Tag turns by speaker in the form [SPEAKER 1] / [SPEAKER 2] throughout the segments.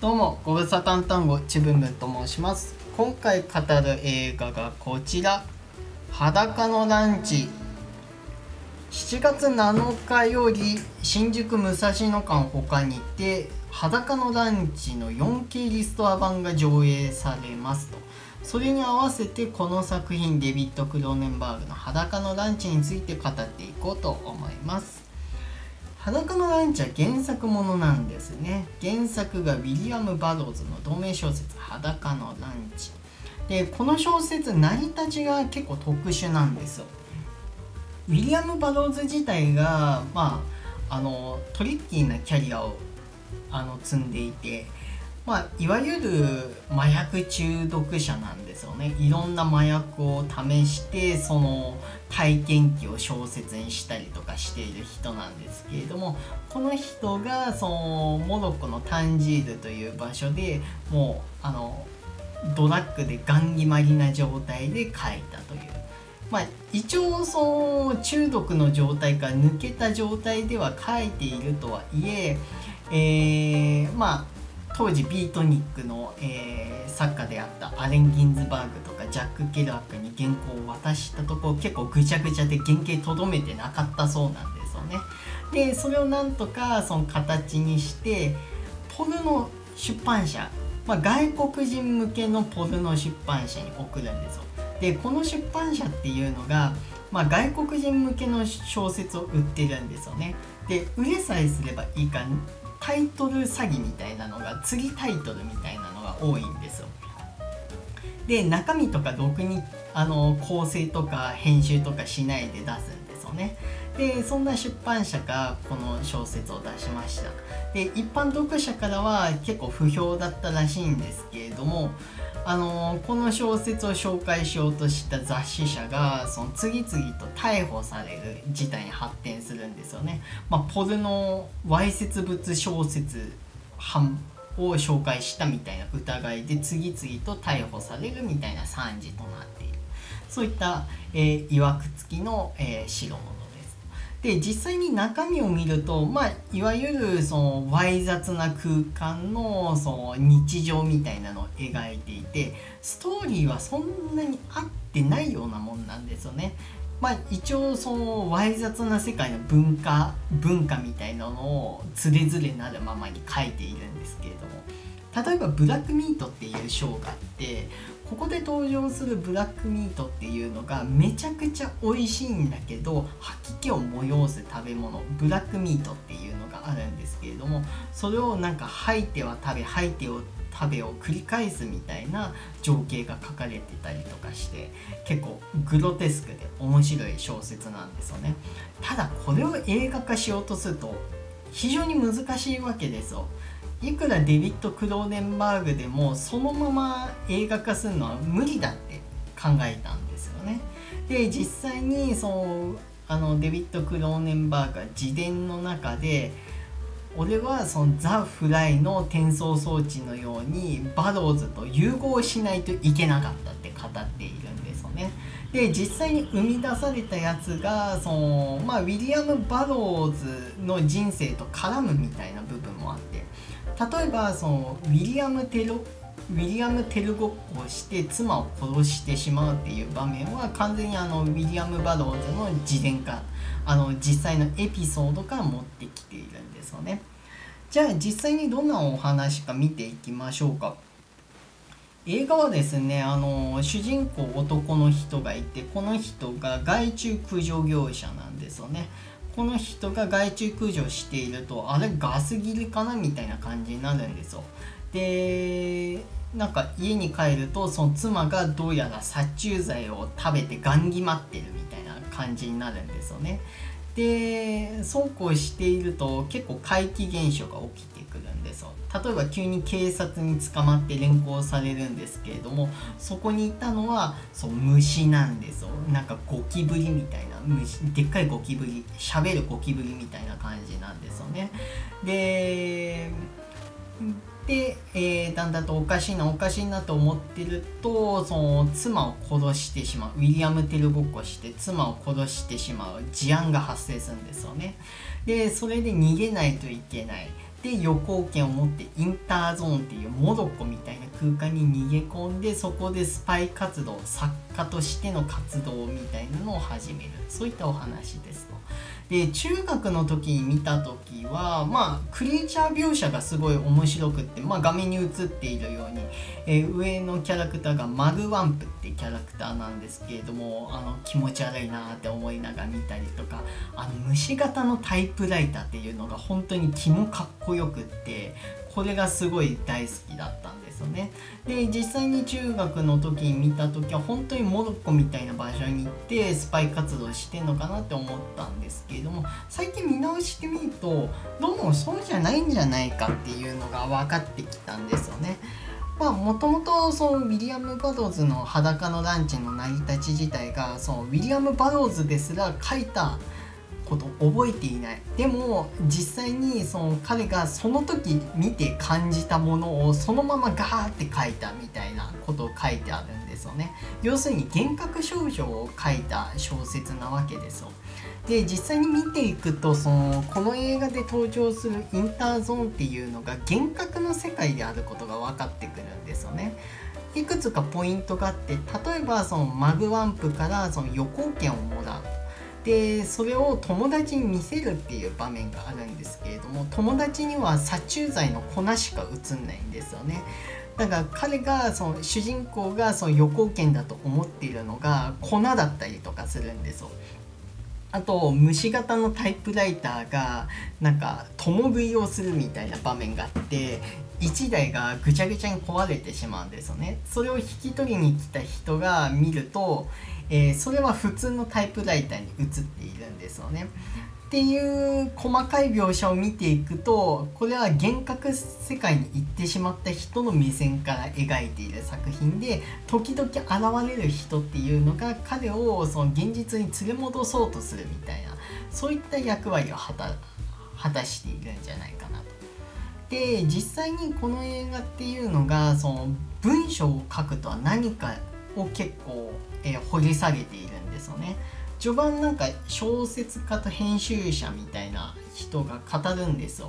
[SPEAKER 1] どうも、ご無沙汰単語ちぶんぶんと申します。今回語る映画がこちら、裸のランチ。7月7日より新宿武蔵野館他にて裸のランチの 4K リストア版が上映されますと。それに合わせてこの作品デビッド・クローネンバーグの裸のランチについて語っていこうと思います。裸のランチは原作ものなんですね。原作がウィリアム・バローズの同名小説裸のランチで、この小説成り立ちが結構特殊なんですよ。ウィリアム・バローズ自体が、トリッキーなキャリアを積んでいて、いわゆる麻薬中毒者なんですよね。いろんな麻薬を試してその体験記を小説にしたりとかしている人なんですけれども、この人がそのモロッコのタンジールという場所でもうドラッグでガン決まりな状態で書いたという、一応その中毒の状態から抜けた状態では書いているとはいえ、当時ビートニックの、作家であったアレン・ギンズバーグとかジャック・ケラークに原稿を渡したところ結構ぐちゃぐちゃで原型とどめてなかったそうなんですよね。でそれをなんとかその形にしてポルノ出版社、外国人向けのポルノ出版社に送るんですよ。でこの出版社っていうのが、外国人向けの小説を売ってるんですよね。で売れさえすればいいかタイトル詐欺みたいなのが次タイトルみたいなのが多いんですよ。で中身とかろくに構成とか編集とかしないで出すんですよね。でそんな出版社がこの小説を出しました。で一般読者からは結構不評だったらしいんですけれども、この小説を紹介しようとした雑誌社がその次々と逮捕される事態に発展するんですよね。ポルノわいせつ物小説版を紹介したみたいな疑いで次々と逮捕されるみたいな惨事となっている、そういった、いわくつきの、代物です。で実際に中身を見ると、いわゆるそのわい雑な空間のその日常みたいなのを描いていて、ストーリーはそんなに合ってないようなもんなんですよね。一応そのわい雑な世界の文化みたいなのをつれづれなるままに書いているんですけれども、例えばブラックミートっていう章があって、ここで登場するブラックミートっていうのがめちゃくちゃ美味しいんだけど吐き気を催す食べ物、ブラックミートっていうのがあるんですけれども、それをなんか吐いては食べ吐いてを食べを繰り返すみたいな情景が書かれてたりとかして、結構グロテスクで面白い小説なんですよね。ただこれを映画化しようとすると非常に難しいわけですよ。いくらデビッド・クローネンバーグでもそのまま映画化するのは無理だって考えたんですよね。で実際にそのデビッド・クローネンバーグが自伝の中で、俺はそのザ・フライの転送装置のようにバローズと融合しないといけなかったって語っているんですよね。で実際に生み出されたやつがその、ウィリアム・バローズの人生と絡むみたいな部分もあって、例えばそのウィリアム・テルごっこをして妻を殺してしまうっていう場面は完全にウィリアム・バローズの自伝か実際のエピソードから持ってきているんですよね。じゃあ実際にどんなお話か見ていきましょうか。映画はですね、主人公男の人がいて、この人が害虫駆除業者なんですよね。この人が害虫駆除していると、あれガス切りかなみたいな感じになるんですよ。でなんか家に帰るとその妻がどうやら殺虫剤を食べてガン決まってるみたいな感じになるんですよね。でそうこうしていると結構怪奇現象が起きてくるんですよ。例えば急に警察に捕まって連行されるんですけれども、そこにいたのは虫なんですよ。なんかゴキブリみたいな虫、でっかいゴキブリ、喋るゴキブリみたいな感じなんですよね。で、だんだんとおかしいなと思ってると、その妻を殺してしまう、ウィリアム・テルごっこして妻を殺してしまう事案が発生するんですよね。でそれで逃げないといけない。 で予行権を持ってインターゾーンっていうモロッコみたいな空間に逃げ込んで、そこでスパイ活動、作家としての活動みたいなのを始める、そういったお話ですと。で中学の時に見た時はクリーチャー描写がすごい面白くって、画面に映っているように、上のキャラクターがマグワンプってキャラクターなんですけれども、気持ち悪いなって思いながら見たりとか、虫型のタイプライターっていうのが本当に気もかっこよくって、これがすごい大好きだったんですよね。で実際に中学の時に見た時は本当にモロッコみたいな場所に行ってスパイ活動してんのかなって思ったんですけれども、最近見直してみるとどうもそうじゃないんじゃないかっていうのが分かってきたんですよね。もともとウィリアム・バローズの裸のランチの成り立ち自体がウィリアム・バローズですら書いたこと覚えていない。でも実際に彼がその時見て感じたものをそのままガーって書いたみたいなことを書いてあるんですよね。要するに幻覚少女を書いた小説なわけですよ。で実際に見ていくとこの映画で登場するインターゾーンっていうのが幻覚の世界であることが分かってくるんですよね。いくつかポイントがあって、例えばマグワンプから予行権をもらう。でそれを友達に見せるっていう場面があるんですけれども、友達には殺虫剤の粉しか映んないんですよね。だから彼が主人公が予行権だと思っているのが粉だったりとかするんですよ。あと虫型のタイプライターが共食いをするみたいな場面があって、1台がぐちゃぐちゃに壊れてしまうんですよね。それを引き取りに来た人が見ると、それは普通のタイプライターに映っているんですよね。っていう細かい描写を見ていくと、これは幻覚世界に行ってしまった人の目線から描いている作品で、時々現れる人っていうのが彼を現実に連れ戻そうとするみたいな、そういった役割を果たしているんじゃないかなと。で実際にこの映画っていうのが文章を書くとは何かを結構、掘り下げているんですよね。序盤小説家と編集者みたいな人が語るんですよ。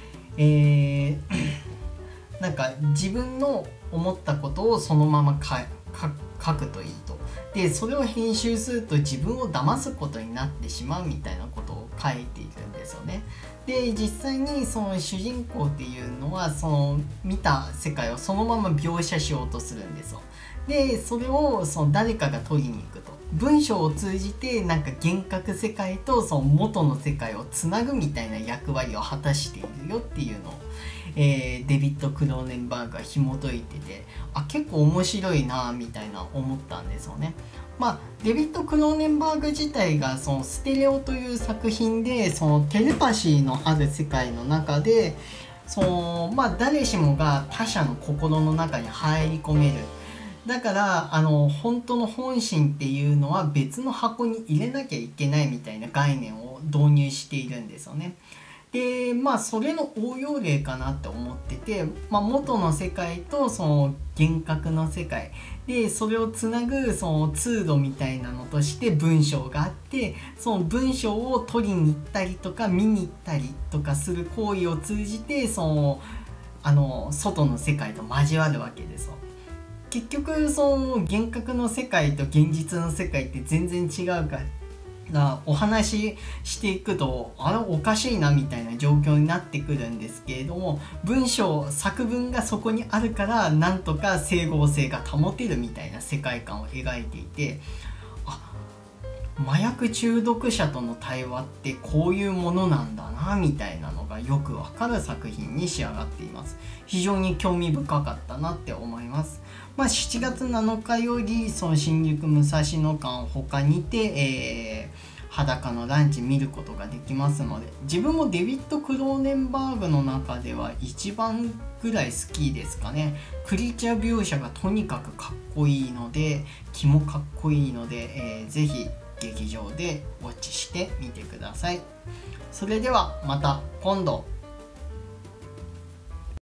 [SPEAKER 1] 自分の思ったことをそのまま書くといいと。でそれを編集すると自分を騙すことになってしまうみたいなことを書いているんですよね。で実際に主人公っていうのは見た世界をそのまま描写しようとするんですよ。でそれを誰かが取りに行くと、文章を通じて幻覚世界と元の世界をつなぐみたいな役割を果たしているよっていうのを、デビッド・クローネンバーグが紐解いてて、結構面白いなみたいな思ったんですよね。デビッド・クローネンバーグ自体がステレオという作品でテレパシーのある世界の中で誰しもが他者の心の中に入り込める。だから本当の本心っていうのは別の箱に入れなきゃいけないみたいな概念を導入しているんですよね。でそれの応用例かなって思ってて、元の世界と幻覚の世界でそれをつなぐ通路みたいなのとして文章があって、その文章を取りに行ったりとか見に行ったりとかする行為を通じて外の世界と交わるわけですよ。結局幻覚の世界と現実の世界って全然違うからお話ししていくとおかしいなみたいな状況になってくるんですけれども、作文がそこにあるからなんとか整合性が保てるみたいな世界観を描いていて、麻薬中毒者との対話ってこういうものなんだなみたいなのがよくわかる作品に仕上がっています。非常に興味深かったなって思います。7月7日より新宿武蔵野館他にて、裸のランチ見ることができますので、自分もデビッド・クローネンバーグの中では一番ぐらい好きですかね。クリーチャー描写がとにかくかっこいいので、気もかっこいいので、ぜひ劇場でウォッチしてみてください。それではまた今度。